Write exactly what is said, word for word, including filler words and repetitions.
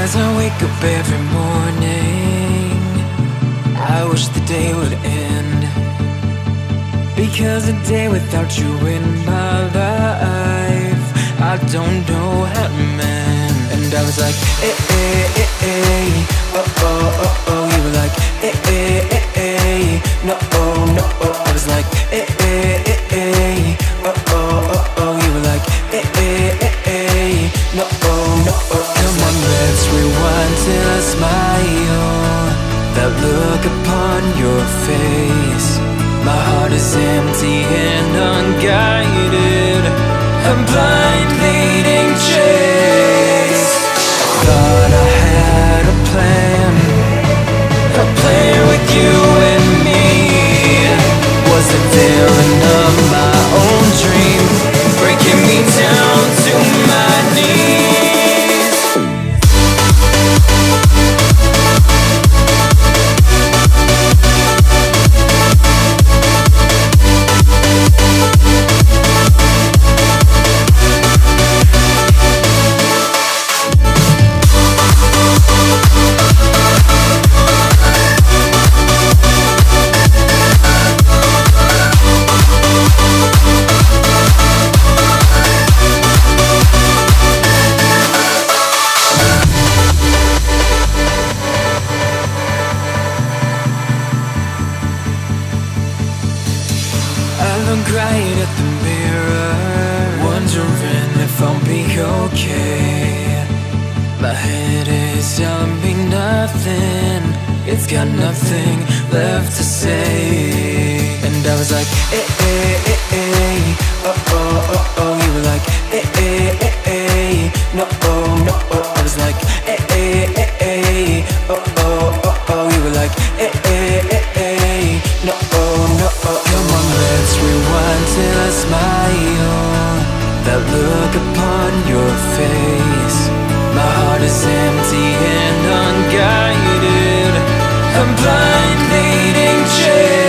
As I wake up every morning, I wish the day would end, because a day without you in my life, I don't know how to mend. And I was like, eh, eh, eh, eh, oh, oh, oh, oh. You were like, eh, eh, eh, eh, no, oh, no, oh. I was like, eh, eh, eh, eh, oh, oh, oh, oh. You were like, eh, eh, eh, eh, no, oh, no, oh. Come on, let's rewind till I smile, that look upon your face. My heart is empty and unguided, a blind leading chase. Thought I had a plan, a plan with you and me. Was the villain of my own dream, breaking me down to my knees. Right at the mirror, wondering if I'll be okay. My head is telling me nothing, it's got nothing left to say. And I was like, eh, eh, eh, eh, oh, oh, oh, oh. You were like, eh, eh, eh, eh, no, oh, no, oh. I was like, eh, eh, eh, eh, oh, oh, oh, oh. You were like, eh, eh, eh, eh, no, oh, no, oh. Come on, let's rewind till I smile, that look upon your face. My heart is empty and unguided, a blind leading chase.